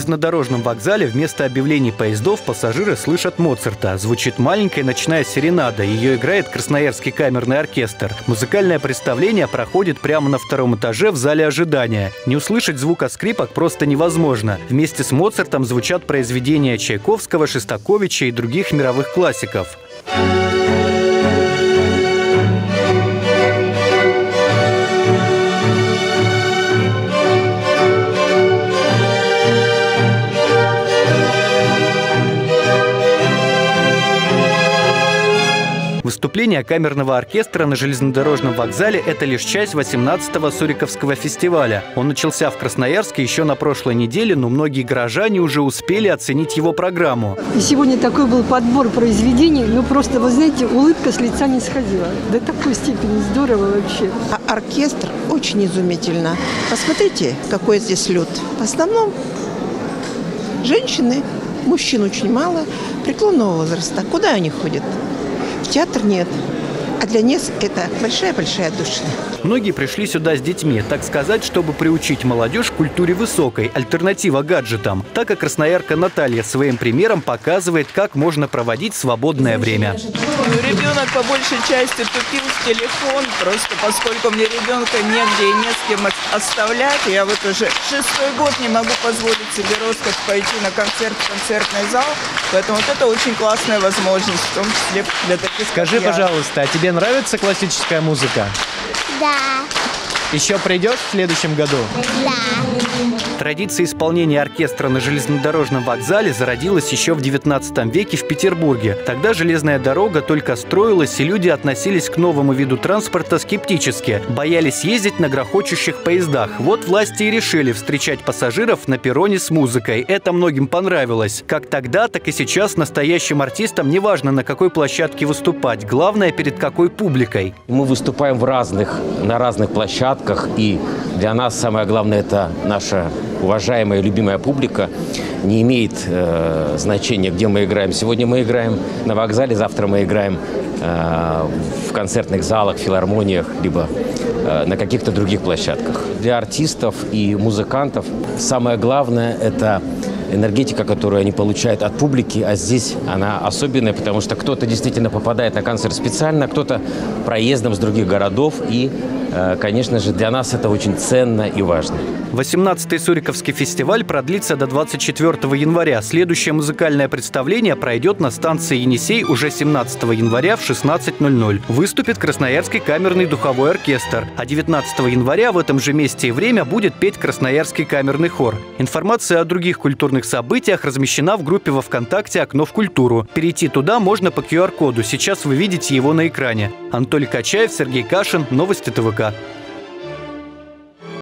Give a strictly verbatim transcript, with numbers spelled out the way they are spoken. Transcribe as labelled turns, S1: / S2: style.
S1: железнодорожном вокзале вместо объявлений поездов пассажиры слышат Моцарта. Звучит маленькая ночная серенада. Ее играет Красноярский камерный оркестр. Музыкальное представление проходит прямо на втором этаже в зале ожидания. Не услышать звука скрипок просто невозможно. Вместе с Моцартом звучат произведения Чайковского, Шостаковича и других мировых классиков. Выступление камерного оркестра на железнодорожном вокзале – это лишь часть восемнадцатого Суриковского фестиваля. Он начался в Красноярске еще на прошлой неделе, но многие горожане уже успели оценить его программу.
S2: И сегодня такой был подбор произведений, ну просто, вы знаете, улыбка с лица не сходила. До такой степени здорово вообще.
S3: А оркестр очень изумительно. Посмотрите, какой здесь люд. В основном женщины, мужчин очень мало, преклонного возраста. Куда они ходят? В театр нет. А для нас это большая-большая душа.
S1: Многие пришли сюда с детьми, так сказать, чтобы приучить молодежь к культуре высокой, альтернатива гаджетам. Так и красноярка Наталья своим примером показывает, как можно проводить свободное время.
S4: Ребенок по большей части тупил в телефон, просто поскольку мне ребенка негде и не с кем оставлять. Я вот уже шестой год не могу позволить себе роскошь пойти на концерт в концертный зал. Поэтому вот это очень классная возможность, в том числе для таких.
S5: Скажи, пожалуйста, а тебе нравится классическая музыка?
S6: Да.
S5: Еще придешь в следующем году?
S6: Да.
S1: Традиция исполнения оркестра на железнодорожном вокзале зародилась еще в девятнадцатом веке в Петербурге. Тогда железная дорога только строилась, и люди относились к новому виду транспорта скептически. Боялись ездить на грохочущих поездах. Вот власти и решили встречать пассажиров на перроне с музыкой. Это многим понравилось. Как тогда, так и сейчас настоящим артистам не важно, на какой площадке выступать. Главное, перед какой публикой.
S7: Мы выступаем в разных, на разных площадках. И для нас самое главное – это наша уважаемая и любимая публика. Не имеет э, значения, где мы играем. Сегодня мы играем на вокзале, завтра мы играем э, в концертных залах, филармониях, либо э, на каких-то других площадках. Для артистов и музыкантов самое главное – это энергетика, которую они получают от публики, а здесь она особенная, потому что кто-то действительно попадает на концерт специально, кто-то проездом с других городов, и, конечно же, для нас это очень ценно и важно.
S1: восемнадцатый Суриковский фестиваль продлится до двадцать четвёртого января. Следующее музыкальное представление пройдет на станции Енисей уже семнадцатого января в шестнадцать ноль ноль. Выступит Красноярский камерный духовой оркестр. А девятнадцатого января в этом же месте и время будет петь Красноярский камерный хор. Информация о других культурных событиях размещена в группе во ВКонтакте «Окно в культуру». Перейти туда можно по ку ар коду. Сейчас вы видите его на экране. Анатолий Качаев, Сергей Кашин. Новости тэ вэ ка.